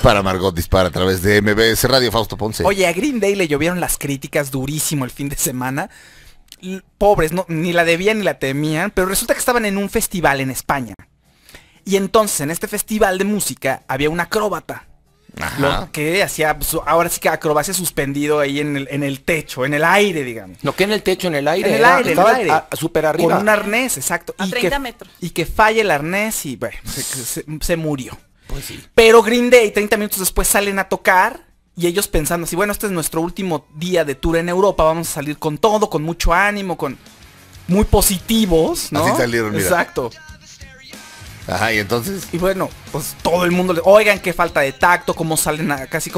Para Margot Dispara a través de MBS Radio, Fausto Ponce. Oye, a Green Day le llovieron las críticas durísimo el fin de semana. Pobres, no, ni la debían ni la temían, pero resulta que estaban en un festival en España. Y entonces en este festival de música había un acróbata. Ajá. Lo que hacía, pues, ahora sí que acrobacia suspendido ahí en el techo, en el aire, digamos. No, que en el techo, en el aire. En el aire, estaba en el aire. Súper arriba. Con un arnés, exacto. A 30 metros. Y que falle el arnés y bueno, se murió. Pues sí. Pero Green Day 30 minutos después salen a tocar y ellos pensando así, bueno, este es nuestro último día de tour en Europa, vamos a salir con todo, con mucho ánimo, con muy positivos, ¿no? Así salieron, mira. Exacto. Ajá, y entonces... Y bueno, pues todo el mundo, oigan, qué falta de tacto, cómo salen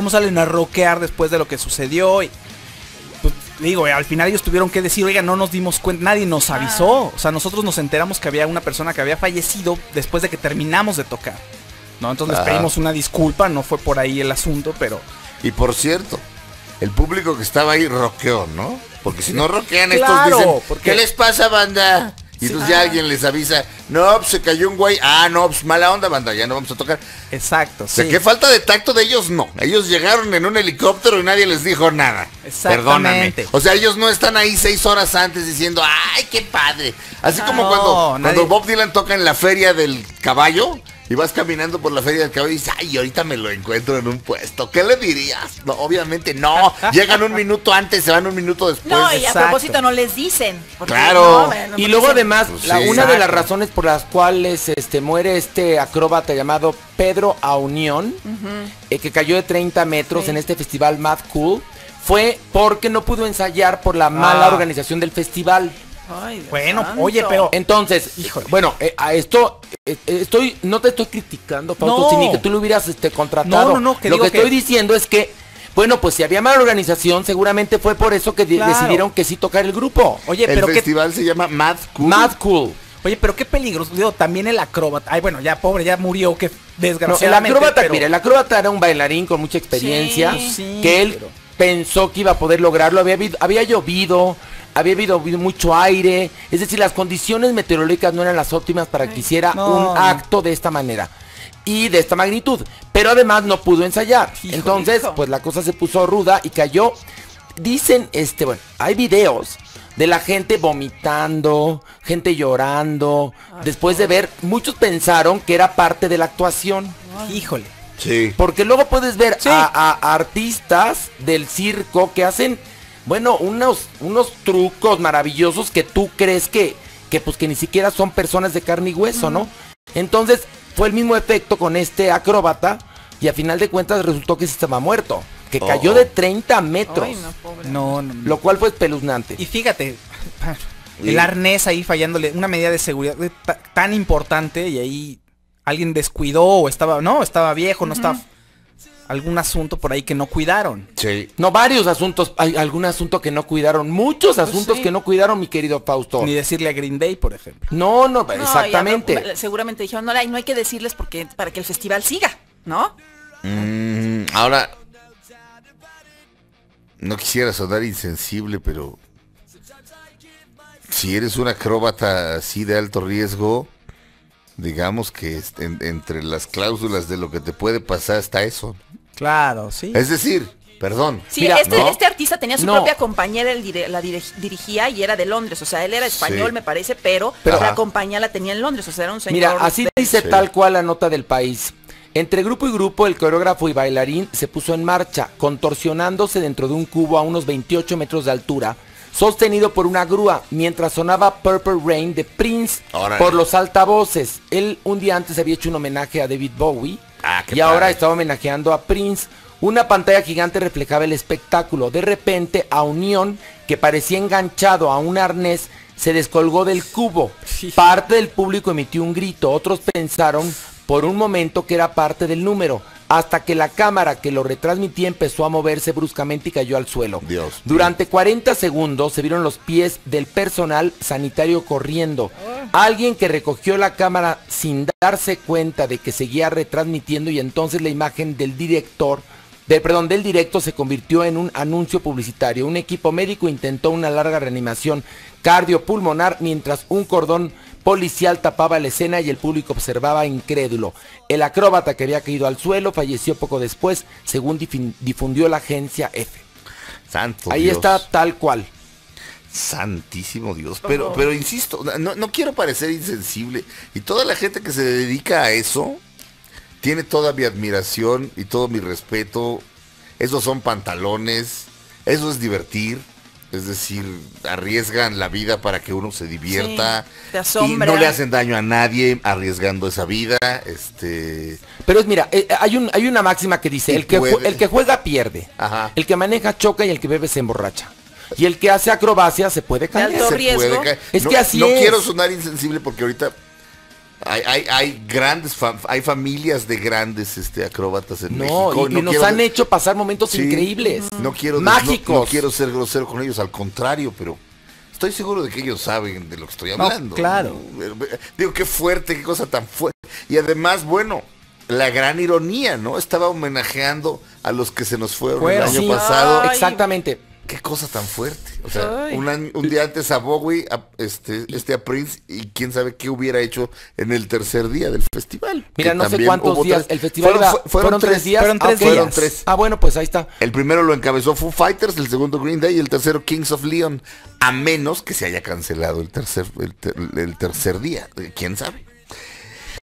a rockear después de lo que sucedió. Y, pues, digo, al final ellos tuvieron que decir, oigan, no nos dimos cuenta, nadie nos avisó. O sea, nosotros nos enteramos que había una persona que había fallecido después de que terminamos de tocar. ¿No? Entonces les pedimos una disculpa, no fue por ahí el asunto, pero... Y por cierto, el público que estaba ahí rockeó, ¿no? Porque si no rockean Claro, estos dicen, porque- ¿qué les pasa, banda? Y entonces ya alguien les avisa, no, pues se cayó un güey, no, pues mala onda, banda, ya no vamos a tocar. Exacto, O sea, sí. qué falta de tacto de ellos, no. Ellos llegaron en un helicóptero y nadie les dijo nada. Perdóname. Exactamente. O sea, ellos no están ahí 6 horas antes diciendo, ¡ay, qué padre! Así como No, cuando nadie- Bob Dylan toca en la feria del caballo y vas caminando por la feria del caballo y dices, ¡ay, ahorita me lo encuentro en un puesto! ¿Qué le dirías? No, obviamente no. Llegan un minuto antes, se van un minuto después. No, y a exacto. propósito no les dicen. porque Claro. bueno, Y porque luego dicen- además, Pues sí. una de las Exacto. razones por las cuales muere este acróbata llamado Pedro Aunión, que cayó de 30 metros Sí. en este festival Mad Cool, fue porque no pudo ensayar por la mala organización del festival. Ay, Dios Bueno, santo. oye, pero... Entonces, Híjole. bueno, a esto no te estoy criticando, Fausto, No. si ni que tú lo hubieras contratado. No, que lo digo que que- estoy diciendo es que, bueno, pues si había mala organización, seguramente fue por eso que Claro. decidieron que sí tocar el grupo. Oye, El pero qué... festival se llama Mad Cool. Mad Cool. Oye, pero qué peligroso. Digo, también el acróbata. Ay, bueno, ya pobre, ya murió, que No, desgraciadamente. el acróbata, pero- mira, el acróbata era un bailarín con mucha experiencia, Sí, que él pero- pensó que iba a poder lograrlo, había llovido, había habido mucho aire, es decir, las condiciones meteorológicas no eran las óptimas para que hiciera No, un no. acto de esta manera y de esta magnitud, pero además no pudo ensayar. Híjole, Entonces, hijo. pues la cosa se puso ruda y cayó. Dicen, bueno, hay videos de la gente vomitando, gente llorando, después de ver, muchos pensaron que era parte de la actuación. Híjole. Sí. Porque luego puedes ver Sí. a artistas del circo que hacen, bueno, unos trucos maravillosos que tú crees que pues que ni siquiera son personas de carne y hueso, ¿no? Entonces fue el mismo efecto con este acróbata y a final de cuentas resultó que se estaba muerto, que cayó de 30 metros, Ay, no, pobre. No. lo cual fue espeluznante. Y fíjate, el arnés ahí fallándole, una medida de seguridad tan importante y ahí alguien descuidó o estaba viejo, no estaba algún asunto por ahí que no cuidaron. Sí. No, varios asuntos, hay algún asunto que no cuidaron, muchos asuntos sí. que no cuidaron, mi querido Fausto. Ni decirle a Green Day, por ejemplo. No, No, exactamente. ya, seguramente dijeron, no hay que decirles porque para que el festival siga, ¿no? Ahora, no quisiera sonar insensible, pero si eres un acróbata así de alto riesgo, digamos que entre las cláusulas de lo que te puede pasar está eso. Claro, sí. Es decir, perdón. Sí, Mira, este, ¿no? este artista tenía su No. propia compañía, él dirigía y era de Londres, o sea, él era español, Sí. me parece, pero Ajá. la compañía la tenía en Londres, o sea, era un señor... Mira, así dice Sí. tal cual la nota del País. Entre grupo y grupo, el coreógrafo y bailarín se puso en marcha, contorsionándose dentro de un cubo a unos 28 metros de altura, sostenido por una grúa, mientras sonaba Purple Rain de Prince Órale. por los altavoces. Él un día antes había hecho un homenaje a David Bowie Qué y ahora padre. estaba homenajeando a Prince. Una pantalla gigante reflejaba el espectáculo. De repente, a Unión, que parecía enganchado a un arnés, se descolgó del cubo. Parte del público emitió un grito, otros pensaron por un momento que era parte del número, hasta que la cámara que lo retransmitía empezó a moverse bruscamente y cayó al suelo. Dios. Durante 40 segundos se vieron los pies del personal sanitario corriendo. Alguien que recogió la cámara sin darse cuenta de que seguía retransmitiendo y entonces la imagen del director del directo se convirtió en un anuncio publicitario. Un equipo médico intentó una larga reanimación cardiopulmonar mientras un cordón policial tapaba la escena y el público observaba incrédulo. El acróbata, que había caído al suelo, falleció poco después, según difundió la agencia F. Santo Ahí Dios. está tal cual. Santísimo Dios. Pero insisto, no quiero parecer insensible. Y toda la gente que se dedica a eso tiene toda mi admiración y todo mi respeto. Esos son pantalones. Eso es divertir. Es decir, arriesgan la vida para que uno se divierta. Sí, te y asombra. no le hacen daño a nadie arriesgando esa vida. Pero mira, hay una máxima que dice, Y el que juega pierde. Ajá. El que maneja choca y el que bebe se emborracha. Y el que hace acrobacia se puede caer. alto riesgo. Es no, que así no es. quiero sonar insensible porque ahorita hay grandes hay familias de grandes acróbatas en México. Y nos han hecho pasar momentos Sí, increíbles. mágicos. Mágicos. No quiero ser grosero con ellos, al contrario, pero estoy seguro de que ellos saben de lo que estoy No, hablando. claro. Digo, qué fuerte, qué cosa tan fuerte. Y además, bueno, la gran ironía, ¿no? Estaba homenajeando a los que se nos fueron el año Sí, pasado. Ay. Exactamente. Qué cosa tan fuerte. O sea, Ay. un día antes a Bowie, a Prince, y quién sabe qué hubiera hecho en el tercer día del festival. Mira, Que no sé también cuántos hubo días. tres. El festival fueron 3 días. Fueron tres Fueron días. tres. Ah, bueno, pues ahí está. El primero lo encabezó Foo Fighters, el segundo Green Day y el tercero Kings of Leon. A menos que se haya cancelado el tercer día. ¿Quién sabe?